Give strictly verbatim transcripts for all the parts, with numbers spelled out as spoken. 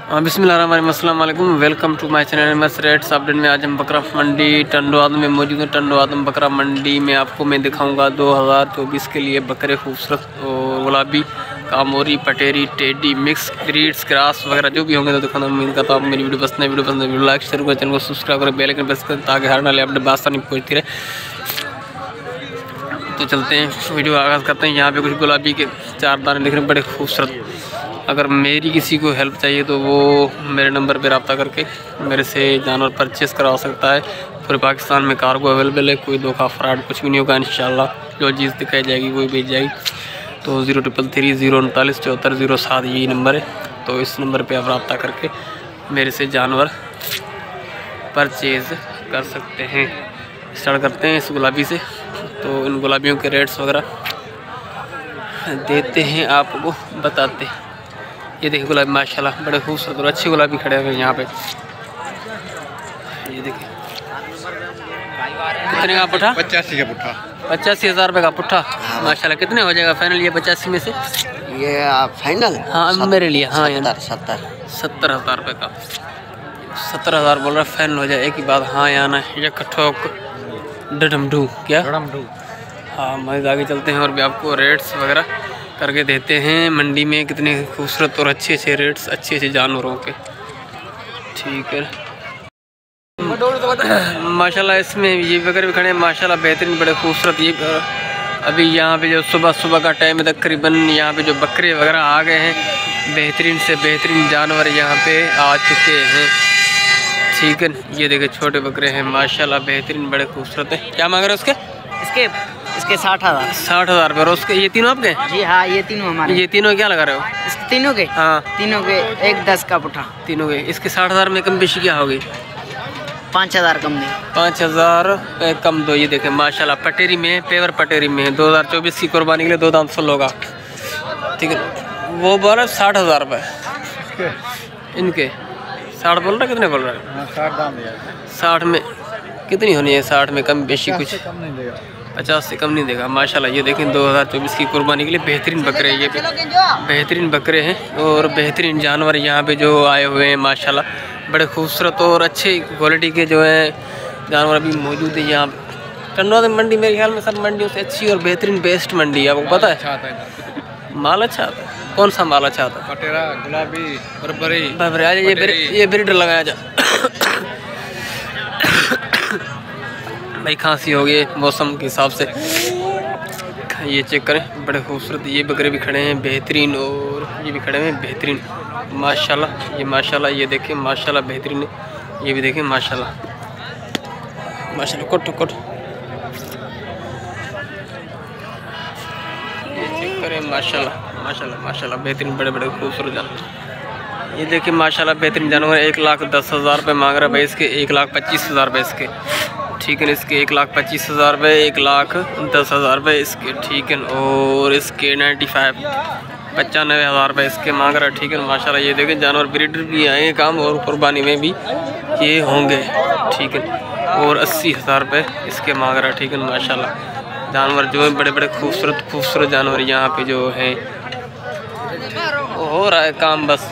हाँ बिस्मिल्लाहिर्रहमानिर्रहीम, अस्सलाम वालेकुम, welcome to my channel MS rates update में। आज हम बकरा मंडी टंडो आदम में मौजूद हैं। टंडो आदम बकरा मंडी में आपको मैं दिखाऊंगा दो हज़ार चौबीस के लिए बकरे खूबसूरत और गुलाबी, Kamori, Pateri, teddy, mix breeds, cross वगैरह जो भी होंगे तो दिखाना। उम्मीद करता हूँ मेरी वीडियो पसंद है। वीडियो पसंद है वीडियो लाइक शेयर करें, चैनल को सब्सक्राइब करें, बेल आइकन प्रेस करें ताकि हर नाले अपडेट आसानी पहुँचती रहे। तो चलते हैं, वीडियो आगाज़ करते हैं। यहाँ पे कुछ गुलाबी के चार दाने दिख रहे हैं, बड़े खूबसूरत। अगर मेरी किसी को हेल्प चाहिए तो वो मेरे नंबर पर रब्ता करके मेरे से जानवर परचेस करवा सकता है। पूरे पाकिस्तान में कार्गो अवेलेबल है, कोई धोखा फ्रॉड कुछ भी नहीं होगा इंशाल्लाह। जो चीज़ दिखाई जाएगी वही भेज जाएगी। तो ज़ीरो ट्रिपल थ्री ज़ीरो उनतालीस चौहत्तर ज़ीरो सात यही नंबर है। तो इस नंबर पे आप रब्ता करके मेरे से जानवर परचेज़ कर सकते हैं। स्टार्ट करते हैं इस गुलाबी से। तो इन गुलाबियों के रेट्स वगैरह देते हैं, आपको बताते हैं। ये देखिए गुलाबी माशाल्लाह बड़े खूबसूरत और अच्छे गुलाबी खड़े हुए हैं यहाँ पे। ये देखिए कितने का पुट्ठा? पचासी का पुट्ठा। पचासी हज़ार रुपये का पुट्ठा माशाल्लाह। कितने हो जाएगा फाइनल ये पचासी में से? ये फाइनल हाँ सत, मेरे लिए हाँ यार सत्तर सत्तर हज़ार रुपये का सत्तर हज़ार बोल रहा है। फाइनल हो जाए एक ही बात हाँ या ना। ये कठोक डडमडू क्या हाँ मज़े आगे चलते हैं और भी आपको रेट्स वगैरह करके देते हैं। मंडी में कितने खूबसूरत और अच्छे अच्छे रेट्स अच्छे अच्छे जानवरों के, ठीक है माशाल्लाह। इसमें ये बकरे भी खड़े हैं माशाल्लाह, बेहतरीन बड़े खूबसूरत। ये अभी यहाँ पे जो सुबह सुबह का टाइम है तकरीबन, यहाँ पे जो बकरे वगैरह आ गए हैं, बेहतरीन से बेहतरीन जानवर यहाँ पे आ चुके हैं, ठीक है। ये देखिए छोटे बकरे हैं माशाल्लाह, बेहतरीन बड़े खूबसूरत है। क्या मांग रहे हैं उसके? इसके इसके साठ हज़ार साठ हज़ार रुपये। और उसके ये तीनों आपके? जी हाँ, ये तीनों हमारे। ये तीनों क्या लगा रहे हो? इसके तीनों के हाँ तीनों के एक दस का पुट्ठा तीनों के। इसके साठ हज़ार में कम बेशी क्या होगी? पाँच हज़ार कम नहीं, पाँच हज़ार कम दो। ये देखें माशाल्लाह पटेरी में, पेवर पटेरी में है। दो हज़ार चौबीस की कुर्बानी के लिए दो दाम फुल होगा, ठीक है। वो बोल रहे साठ हज़ार रुपये इनके। साठ बोल रहे कितने बोल रहे हैं? साठ दाम दिया। साठ में कितनी होनी है? साठ में कम बेशी कुछ कम नहीं देगा, पचास से कम नहीं देगा माशाल्लाह। ये देखें दो हज़ार चौबीस की कुर्बानी के लिए बेहतरीन बकरे हैं। ये बेहतरीन बकरे हैं और बेहतरीन जानवर यहाँ पे जो आए हुए हैं माशाल्लाह, बड़े खूबसूरत और अच्छे क्वालिटी के जो हैं जानवर अभी मौजूद है यहाँ पे। टंडो आदम मंडी मेरे ख्याल में सब मंडियों से अच्छी और बेहतरीन बेस्ट मंडी है, आपको पता है। माल अच्छा आता है? कौन सा माल अच्छा आता है? पटेरा, गुलाबी, बरबरी, बरबरी। आज ये ब्री, ये ब्रीडर लगाया जा भाई खांसी हो गई मौसम के हिसाब से। ये चेक करें बड़े खूबसूरत ये बकरे भी खड़े हैं बेहतरीन, और ये भी खड़े हैं बेहतरीन माशाल्लाह। ये माशाल्लाह ये देखें माशाल्लाह बेहतरीन है। ये भी देखें माशाल्लाह माशाल्लाह। कोट कोट ये चेक करें माशाल्लाह माशाल्लाह माशाल्लाह बेहतरीन बड़े बड़े खूबसूरत जानवर। ये देखिए माशाल्लाह बेहतरीन जानवर। एक लाख दस हज़ार रुपये मांग रहा है भाई इसके, एक लाख पच्चीस हज़ार रुपये इसके, ठीक है। इसके एक लाख पच्चीस हज़ार रुपये, एक लाख दस हज़ार रुपये इसके, ठीक है। और इसके नाइन्टी फाइव पचानवे हज़ार रुपये इसके मांग रहा है, ठीक है माशाल्लाह। ये देखें जानवर ब्रीडर भी आएंगे काम और कुर्बानी में भी ये होंगे, ठीक है। और अस्सी हज़ार रुपये इसके मांग रहा है, ठीक है माशाल्लाह। जानवर जो है बड़े बड़े खूबसूरत खूबसूरत जानवर यहाँ पे जो है हो रहा है काम बस।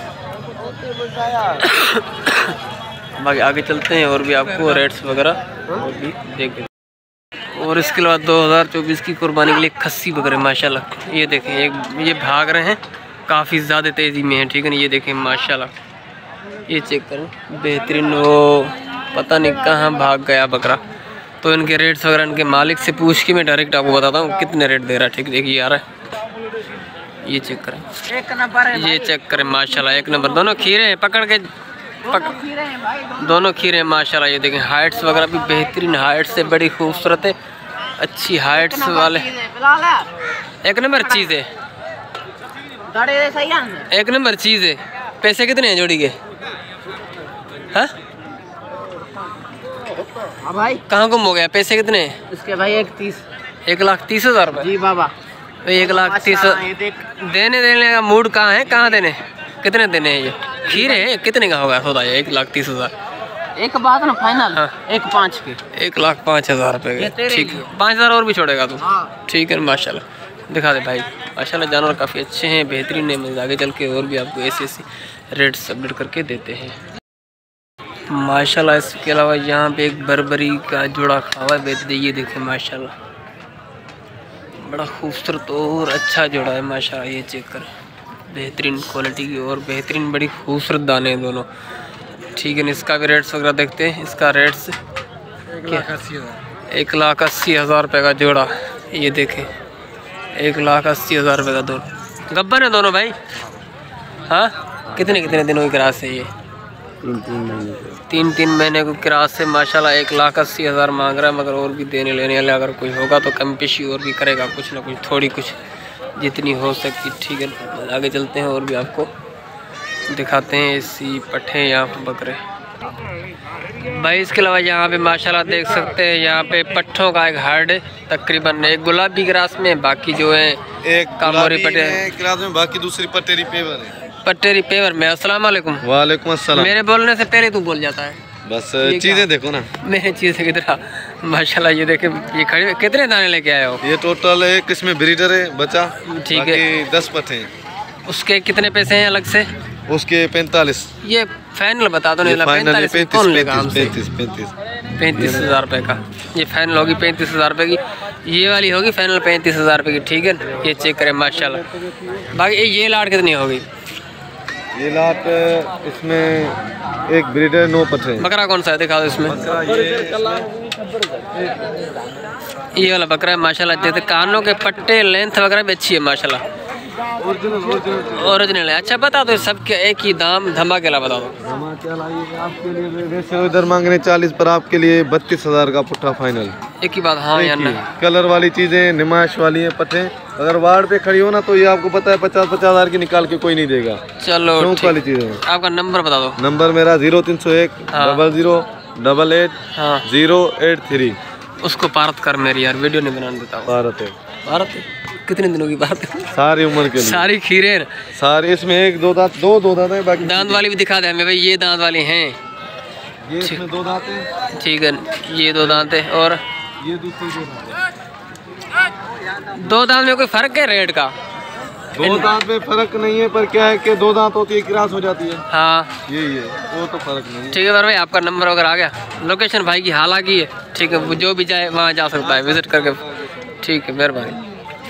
बाकी आगे चलते हैं और भी आपको रेट्स वगैरह और भी देख। और इसके बाद दो हज़ार चौबीस की कुर्बानी के लिए खस्सी बकरे माशाल्लाह। ये देखें एक ये भाग रहे हैं काफ़ी ज़्यादा तेज़ी में है, ठीक है ना। ये देखें माशाल्लाह ये चेक करें बेहतरीन। वो पता नहीं कहाँ भाग गया बकरा। तो इनके रेट्स वगैरह इनके मालिक से पूछ के मैं डायरेक्ट आपको बताता हूँ कितने रेट दे रहा है, ठीक देखिए यार। ये चेक करें, एक नंबर है। ये चेक करें माशाल्लाह एक नंबर। दोनों खीरे हैं पकड़ के पक... दोनों खीरे हैं माशाल्लाह। ये देखें हाइट्स वगैरह भी बेहतरीन हाइट से बड़ी खूबसूरत है, अच्छी हाइट्स वाले एक नंबर चीज़ है, एक नंबर चीज़ है। पैसे कितने हैं जोड़ी के? हाँ भाई कहाँ गुम हो गया? पैसे कितने हैं इसके भाई? एक तीस एक लाख तीस हज़ार रुपये जी बाबा। एक लाख तीस देने देने का मूड कहाँ है? कहाँ देने? कितने देने हैं? ये खीरे हैं कितने का होगा सौदा? एक लाख तीस हज़ार एक बात ना फाइनल। हाँ एक पाँच के एक लाख पाँच हज़ार रुपये के, ठीक है। पाँच हज़ार और भी छोड़ेगा तू? हाँ। ठीक है माशाल्लाह। दिखा दे भाई। माशाल्लाह जानवर काफ़ी अच्छे हैं, बेहतरीन है। मैं आगे चल के और भी आपको ऐसे ऐसे रेट्स अपडेट करके देते हैं माशाल्लाह। इसके अलावा यहाँ पे एक बरबरी का जोड़ा खावा बेच दे, ये देखें माशाल्लाह बड़ा खूबसूरत और अच्छा जोड़ा है माशाल्लाह। ये चेक कर, बेहतरीन क्वालिटी की और बेहतरीन बड़ी खूबसूरत दाने हैं दोनों। ठीक है, इसका भी रेट्स वगैरह देखते हैं। इसका रेट्स एक लाख अस्सी हज़ार रुपये का जोड़ा, ये देखें एक लाख अस्सी हज़ार रुपये का दोनों। गब्बर है दोनों भाई। हाँ, कितने कितने दिनों की क्रास है ये? तीन तीन महीने तीन तीन महीने को क्रास से माशाल्लाह एक लाख अस्सी हज़ार मांग रहा है। मगर और भी देने लेने वाले अगर कोई होगा तो कम पेशी और भी करेगा, कुछ ना कुछ थोड़ी कुछ जितनी हो सके। ठीक है, आगे चलते हैं और भी आपको दिखाते हैं ऐसी पट्ठे या बकरे भाई। इसके अलावा यहाँ पे माशाल्लाह देख सकते हैं, यहाँ पे पट्ठों का एक हार्ड है तकरीबन एक गुलाबी क्रास में, बाकी जो है एक कामोरी पट्टे क्रास में, बाकी दूसरी पटेरी पेवर है। पट्टेरी पेवर में। अस्सलाम वालेकुम। वालेकुम अस्सलाम। मेरे बोलने से पहले तू बोल जाता है। बस चीजें देखो ना, मेरे चीज़ें कितना माशाल्लाह। ये देखे, ये खड़े कितने दाने लेके आए हो? ये टोटल एक इसमें ब्रीडर है बच्चा, ठीक है, दस पट्टे हैं। उसके कितने पैसे हैं अलग से? उसके पैंतालीस। ये फाइनल बता दो। नहीं फाइनल कौन लेगा हमसे? पैंतीस पैंतीस पैंतीस हज़ार रुपये का ये फाइनल होगी, पैंतीस हज़ार रुपये की ये वाली होगी फाइनल, पैंतीस हज़ार रुपये की। ठीक है, ये चेक करें माशाल्लाह। बाकी ये लाट कितनी होगी? ये लाट इसमें एक ब्रीडर नौ पट्टे। बकरा कौन सा है दिखा दो इसमें? ये वाला बकरा है माशाल्लाह। जैसे कानों के पट्टे लेंथ वगैरह भी अच्छी है माशाल्लाह, ओरिजिनल है। अच्छा बता दो सबके एक ही दाम धमाकेला बता दो। आपके लिए वैसे इधर मांग रहे चालीस, पर आपके लिए बत्तीस हजार का पुट्ठा फाइनल। एक ही बात। हाँ यार, कलर वाली चीजें नुमाइश वाली है पट्टे। अगर वार्ड पे खड़ी हो ना तो ये आपको पता है पचास पचास हजार की निकाल के कोई नहीं देगा। चलो शौक वाली चीजें। आपका नंबर बता दो। नंबर मेरा जीरो तीन सौ एक डबल जीरो डबल एट हाँ जीरो एट थ्री। उसको पारत कर मेरी यार, वीडियो नहीं बनाने देता। भारत है। भारत है? कितने दिनों की बात है? सारी उम्र के लिए सारी खीरे सारे। इसमें एक दो दांत, दो दो दांत है, बाकी दांत वाली भी दिखा दे हमें भाई। ये दांत वाले हैं, ये इसमें दो दांत है। ठीक है, ये दो दांत है और ये दूसरी दो दांत है। दो दांत में कोई फर्क है रेट का? दो दांत में फर्क नहीं है, पर क्या है कि दो दांत होती है क्रास हो जाती है। हाँ ये ये वो तो फर्क नहीं है। ठीक है भाई, आपका नंबर वगैरह आ गया। लोकेशन भाई की हालांकि है, ठीक है, वो जो भी जाए वहाँ जा सकता है विजिट करके। ठीक है, मेहरबानी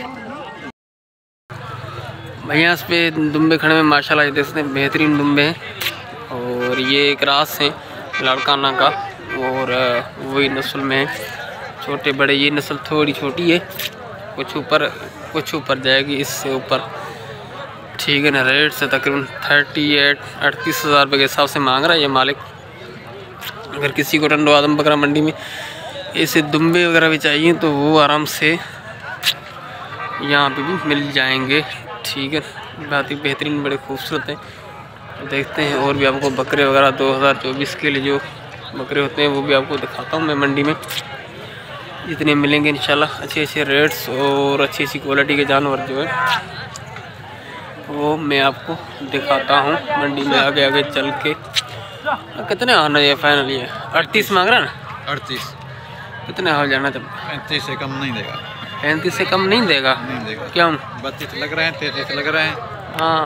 भैया। इस पे दुम्बे खड़े में माशाल्लाह देख सकते हैं, बेहतरीन दुम्बे हैं। और ये एक रास है लड़काना का, और वही नस्ल में है, छोटे बड़े। ये नस्ल थोड़ी छोटी है, कुछ ऊपर कुछ ऊपर जाएगी, इससे ऊपर। ठीक है ना। रेट से तकरीबन थर्टी एट अड़तीस हज़ार रुपये के हिसाब से मांग रहा है ये मालिक। अगर किसी को टंडो आदम बकरा मंडी में ऐसे दुम्बे वगैरह भी चाहिए तो वो आराम से यहाँ पे भी मिल जाएंगे। ठीक है, बहुत ही बेहतरीन बड़े खूबसूरत हैं। तो देखते हैं और भी आपको बकरे वगैरह दो हज़ार चौबीस के लिए जो बकरे होते हैं वो भी आपको दिखाता हूँ मैं मंडी में। जितने मिलेंगे इंशाल्लाह अच्छे अच्छे रेट्स और अच्छी अच्छी क्वालिटी के जानवर जो है वो मैं आपको दिखाता हूँ मंडी में आगे आगे चल के। कितने आना ये फाइनल? ये अड़तीस मांग रहा है ना? अड़तीस। कितने हो जाना? जब पैंतीस से कम नहीं देगा। पैंतीस से कम नहीं देगा? नहीं देगा। क्यों? बत्तीस लग रहे हैं, तैंतीस लग रहे हैं। हाँ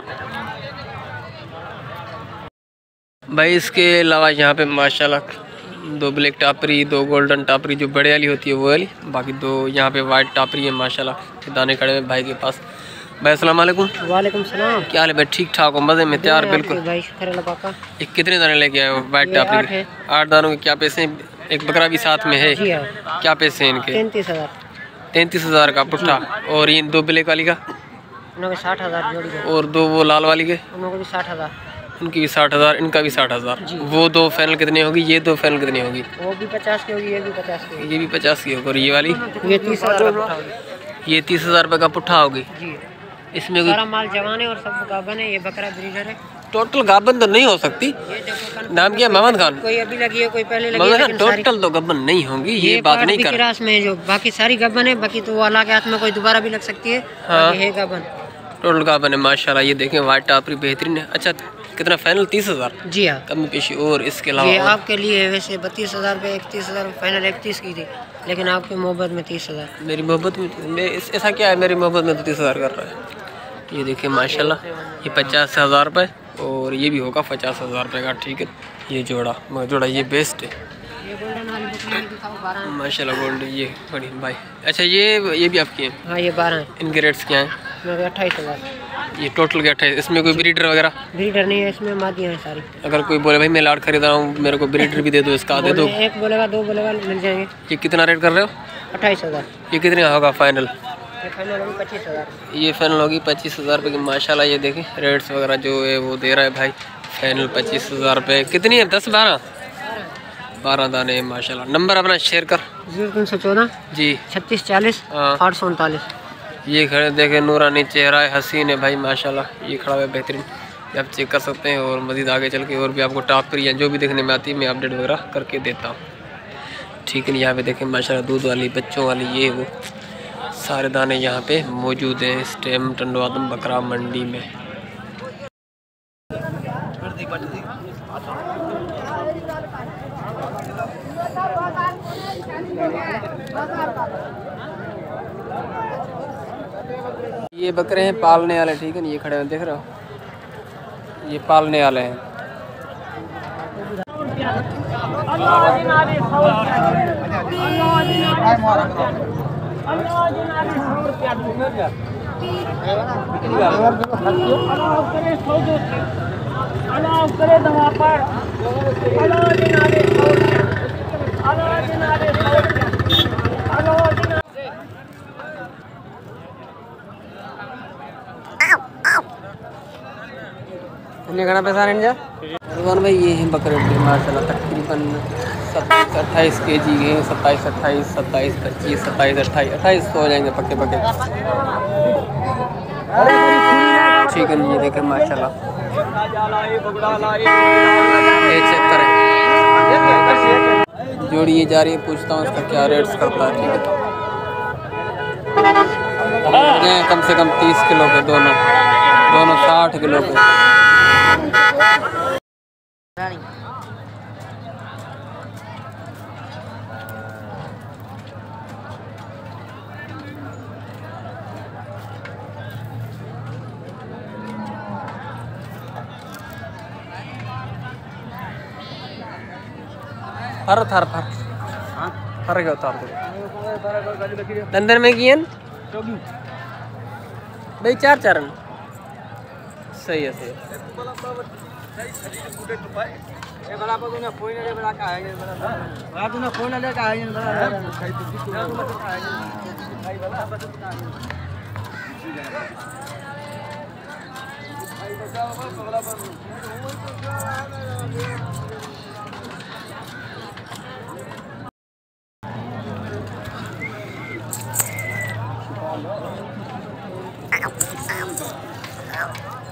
भाई। इसके अलावा यहाँ पे माशाल्लाह दो ब्लैक टापरी, दो गोल्डन टापरी जो बड़े वाली होती है वो वाली, बाकी दो यहाँ पे वाइट टापरी है माशाल्लाह। दाने खड़े हैं भाई के पास। भाई अस्सलाम वालेकुम। वालेकुम सलाम। क्या हाल है भाई? ठीक ठाक हो? मज़े में? तैयार? बिल्कुल भाई शुक्र अल्लाह पाक का। ये कितने दाने लेके आए हो वाइट टापरी के? आठ दानों के क्या पैसे हैं? एक बकरा भी साथ में है? जी हाँ। क्या पैसे हैं इनके? तैंतीस हज़ार। तैंतीस हज़ार का पुट्ठा। और ये दो ब्लैक वाली का? उनके साठ हज़ार जोड़ी के। और दो वो लाल वाली के? उनको भी साठ हज़ार। उनकी भी साठ हज़ार, इनका भी साठ हज़ार। वो दो फाइनल कितनी होगी? ये दो फाइनल कितनी होगी? वो भी पचास की होगी, ये भी पचास की होगी। ये भी पचास की होगी। और ये वाली? ये तीस हज़ार का होगी। ये तीस हज़ार रुपये का पुट्ठा होगी। जी। इसमें सारा माल जवान है और सब गाबन है। ये बकरा ब्रीडर है। टोटल गाबन तो नहीं हो सकती। नाम क्या? मोहम्मद खान। कोई अभी लगी है, कोई पहले लगी मोहम्मद है, खान टोटल तो गबन नहीं होंगी, ये बात नहीं कर। क्रास में है जो, बाकी सारी गबन है। बाकी तो वो अल्लाह के हाथ में, कोई दोबारा भी लग सकती है। हाँ। है गबन टोटल गाबन है माशाल्लाह। ये देखें वाइट टापरी बेहतरीन है। अच्छा कितना फाइनल? तीस हज़ार। जी हाँ। कमी पेशी। और इसके ये अलावा आपके लिए वैसे बत्तीस हज़ार रुपये, इकतीस हज़ार फाइनल इकतीस की थी। लेकिन आपकी मोहब्बत में तीस हज़ार। मेरी मोहब्बत में मैं इस- ऐसा क्या है, मेरी मोहब्बत में तो तीस हज़ार कर रहा है। ये देखिए माशाल्लाह, ये पचास हज़ार रुपये और ये भी होगा पचास हज़ार रुपये का। ठीक है, ये जोड़ा मगर जोड़ा ये बेस्ट है ये गोल्डन वाली बकरी की दिखाओ, बारह है। माशाल्लाह गोल्ड। ये बड़ी भाई, अच्छा ये ये भी आपकी हैं? हाँ ये बारह है। इनके रेट्स क्या हैं? मेरे अट्ठाईस हज़ार। ये टोटल क्या है? इसमें कोई ब्रीडर वगैरह? ब्रीडर नहीं है इसमें, मादियाँ हैं सारी। अगर कोई बोले भाई मैं लाट खरीद रहा हूँ, मेरे को ब्रीडर भी दे दो, इसका दे दो। बोले- एक बोलेगा दो बोलेगा मिल जाएंगे। ये कितना रेट कर रहे हो? अट्ठाईस हज़ार। ये कितने का होगा फाइनल? ये फाइनल होगी पच्चीस हज़ार। ये फाइनल होगी पच्चीस हज़ार रुपये की। माशाल्लाह ये देखें रेट्स वगैरह जो है वो दे रहा है भाई, फाइनल पच्चीस हज़ार रुपये। कितनी है? दस बारह बारह दाने माशाल्लाह। नंबर अपना शेयर कर। जीरो तीन सौ चौदह जी छत्तीस चालीस हाँ। आठ सौ उनतालीस। ये खड़े देखे, नूरानी चेहरा है, हसीन है भाई माशाल्लाह। ये खड़ा है बेहतरीन, ये आप चेक कर सकते हैं। और मज़ीद आगे चल के और भी आपको टॉप पर या जो भी देखने में आती है मैं अपडेट वगैरह करके देता हूँ। ठीक है, यहाँ पे देखें माशाल्लाह दूध वाली, बच्चों वाली, ये वो सारे दाने यहाँ पे मौजूद हैं इस टाइम टंडवादम बकरा मंडी में। ये बकरे हैं पालने वाले, ठीक है ना, ये खड़े हैं देख रहे हो, ये पालने वाले हैं। घना पैसा नहीं जा रुमान भाई। ये हैं बकरे माशाल्लाह, तकरीबन सत्ताईस अट्ठाईस के जी के, सत्ताईस अट्ठाईस सत्ताईस पच्चीस सत्ताईस अट्ठाईस अट्ठाईस हो जाएंगे पक्के पक्के। ठीक है, ये देखें माशाल्लाह, ये चेक करें। जोड़ी ये जा रही है, पूछता हूँ इसका क्या रेट्स करता है। ठीक है, कम से कम तीस किलो के दोनों दोनों साठ किलो के। फर थर फर फर गया उतार दो अंदर में किए भाई, चार चारन सही है सही है।